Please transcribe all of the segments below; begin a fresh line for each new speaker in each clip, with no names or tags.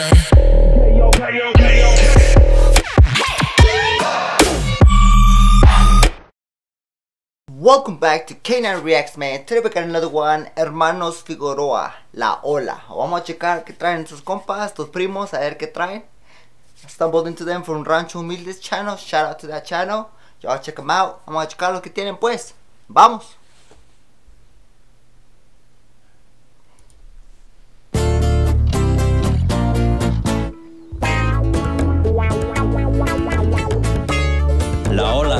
Welcome back to K9 Reacts, man. Today we got another one, Hermanos Figueroa, La Ola. Vamos a checar qué traen sus compas, tus primos, a ver qué traen. I stumbled into them from Rancho Humildes channel. Shout out to that channel. Y'all check them out. Vamos a checar lo que tienen, pues. Vamos.
La Ola.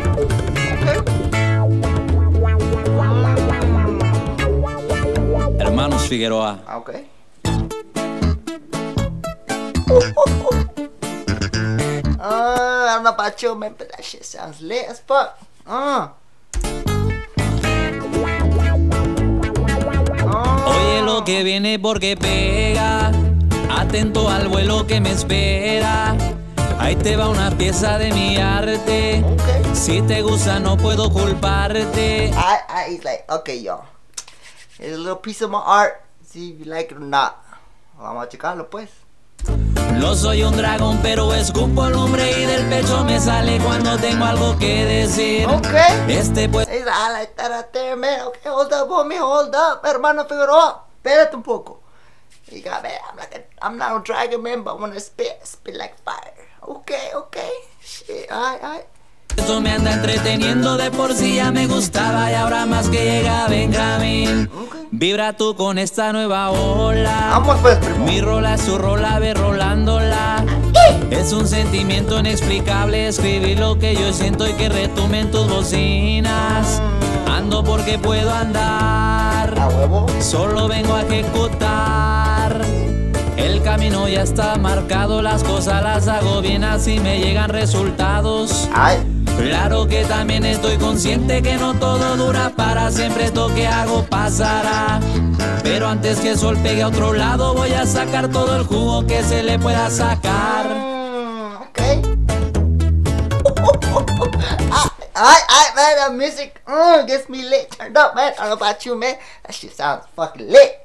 Hermanos Figueroa.
Okay. I don't know about you, man, but that shit sounds lit as fuck.
Oye lo que viene porque pega. Atento al vuelo que me espera. Ahí te va una pieza de mi arte.
Okay.
Si te gusta no puedo culparte.
He's like, okay, y'all. It's a little piece of my art. See if you like it or not. Vamos a checarlo, pues.
No soy un dragón, pero escupo el hombre y del pecho me sale cuando tengo algo que decir.
Okay.
Pues.
He's like, I like that out there, man. Okay, hold up, homie, hold up. Hermano Figueroa, espérate un poco. You got, man, I'm not a dragon, man, but when I spit like fire. Okay. Shit, alright.
Esto me anda entreteniendo, de por sí ya me gustaba y ahora más que llega Benjamín.
Okay.
Vibra tú con esta nueva ola.
Vamos pues, primo.
Mi rola es su rola, ve rolándola. Es un sentimiento inexplicable escribir lo que yo siento y que retumben tus bocinas. Ando porque puedo andar,
A huevo.
solo vengo a ejecutar. El camino ya está marcado, las cosas las hago bien, así me llegan resultados.
Ay.
Claro que también estoy consciente que no todo dura para siempre, esto que hago pasará. Pero antes que el sol pegue a otro lado, voy a sacar todo el jugo que se le pueda sacar.
Okay. Man, that music gets me lit, turned up, man. I don't know about you, man. That shit sounds fucking lit,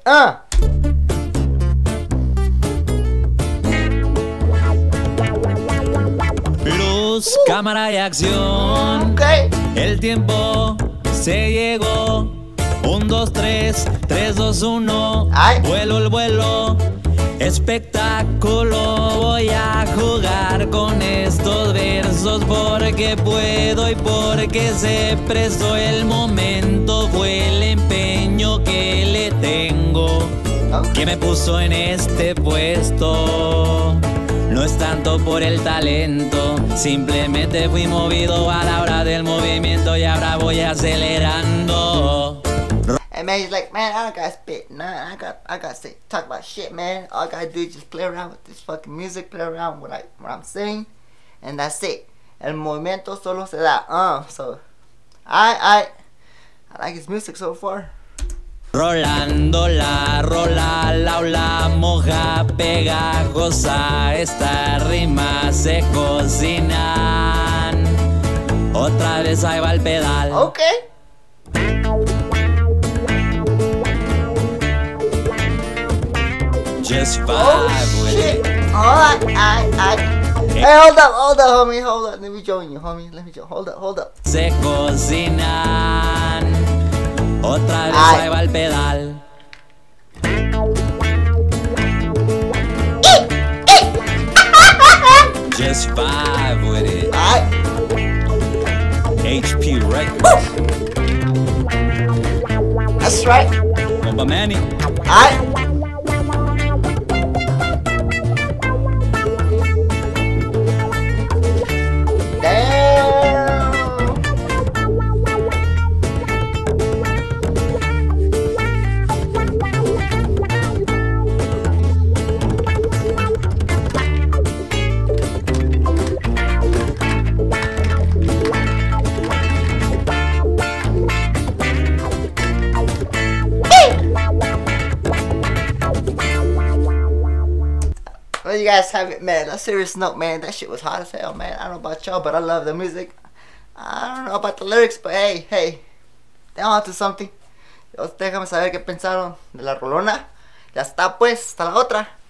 Luz, cámara y acción.
Okay.
El tiempo se llegó. 1, 2, 3, 3, 2, 1.
Ay.
Vuelo el vuelo. Espectáculo. Voy a jugar con estos versos porque puedo y porque se prestó el momento. Fue el empeño que le tengo que me puso en este puesto. No es tanto por el talento, simplemente fui movido a la hora del movimiento y ahora voy acelerando.
And man, he's like, man, I don't gotta spit, nah, I gotta say, talk about shit, man. All I gotta do is just play around with this fucking music, play around with what I'm saying, and that's it. El movimiento solo se da, so, I like his music so far.
Rolando la rola, la ola moja, pegajosa, estas rimas se cocinan. Otra vez ahí va el pedal.
Okay.
Just vibe with it.
Alright. Hey, hold up, homie, hold up. Let me join you, homie. Hold up.
Se cocinan. Otra vez ahí va el pedal. Just vibe with it.
Alright.
HP Records.
That's right.
Compa Manny.
Alright. Well, you guys have it, man. A serious note, man. That shit was hot as hell, man. I don't know about y'all, but I love the music. I don't know about the lyrics, but hey, they're onto something. Déjame saber qué pensaron de la rolona. Ya está, pues, hasta la otra.